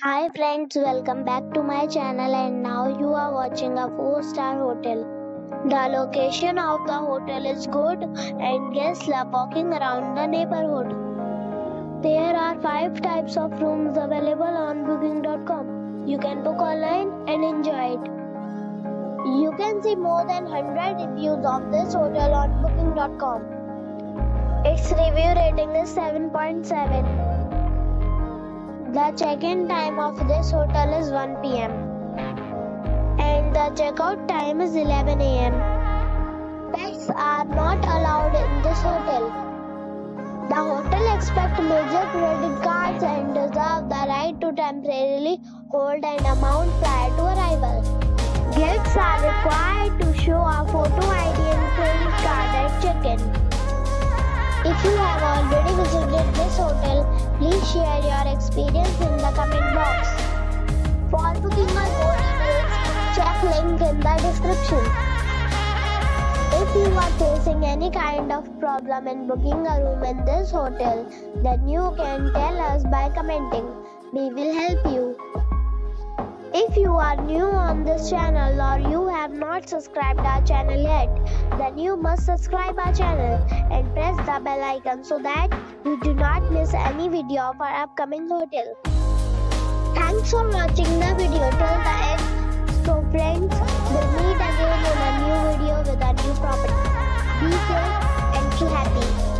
Hi friends, welcome back to my channel and now you are watching a 4-star hotel. The location of the hotel is good and guests love walking around the neighborhood. There are 5 types of rooms available on booking.com. You can book online and enjoy it. You can see more than 100 reviews of this hotel on booking.com. Its review rating is 7.7. The check-in time of this hotel is 1 p.m. and the check-out time is 11 a.m. Pets are not allowed in this hotel. The hotel accepts major credit cards and reserves the right to temporarily hold an amount prior to arrival. Guests are required to show a photo ID and credit card at check-in. If you have already visited this hotel, please share your experience in the comment box. For booking or more details, check link in the description. If you are facing any kind of problem in booking a room in this hotel, then you can tell us by commenting. We will help you. If you are new on this channel or you have not subscribed our channel yet, then you must subscribe our channel and press the bell icon so that you do not miss any video of our upcoming hotel. Thanks for watching the video till the end. So friends, we'll meet again in a new video with a new property. Be safe and be happy.